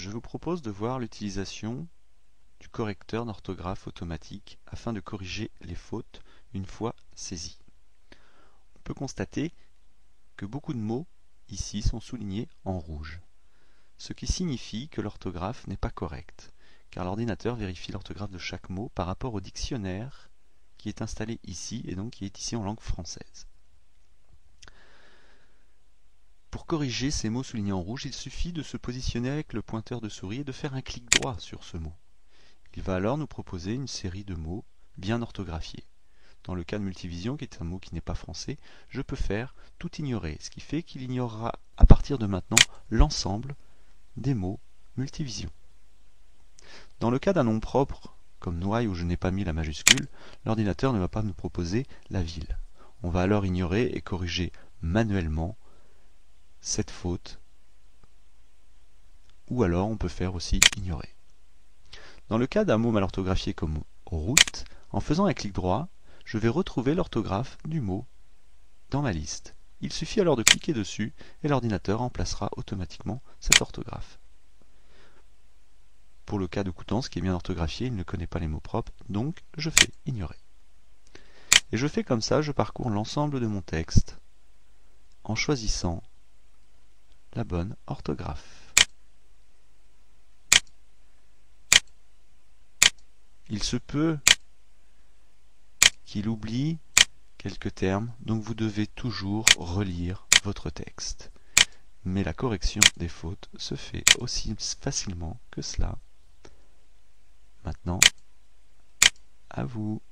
Je vous propose de voir l'utilisation du correcteur d'orthographe automatique afin de corriger les fautes une fois saisies. On peut constater que beaucoup de mots ici sont soulignés en rouge, ce qui signifie que l'orthographe n'est pas correcte, car l'ordinateur vérifie l'orthographe de chaque mot par rapport au dictionnaire qui est installé ici et donc qui est ici en langue française. Pour corriger ces mots soulignés en rouge, il suffit de se positionner avec le pointeur de souris et de faire un clic droit sur ce mot. Il va alors nous proposer une série de mots bien orthographiés. Dans le cas de multivision, qui est un mot qui n'est pas français, je peux faire tout ignorer, ce qui fait qu'il ignorera à partir de maintenant l'ensemble des mots multivision. Dans le cas d'un nom propre, comme Noailles où je n'ai pas mis la majuscule, l'ordinateur ne va pas nous proposer la ville. On va alors ignorer et corriger manuellement cette faute, ou alors on peut faire aussi ignorer. Dans le cas d'un mot mal orthographié comme route, en faisant un clic droit, je vais retrouver l'orthographe du mot dans ma liste. Il suffit alors de cliquer dessus et l'ordinateur remplacera automatiquement cette orthographe. Pour le cas de Coutances, qui est bien orthographié, il ne connaît pas les mots propres, donc je fais ignorer. Et je fais comme ça, je parcours l'ensemble de mon texte en choisissant la bonne orthographe. Il se peut qu'il oublie quelques termes, donc vous devez toujours relire votre texte. Mais la correction des fautes se fait aussi facilement que cela. Maintenant, à vous.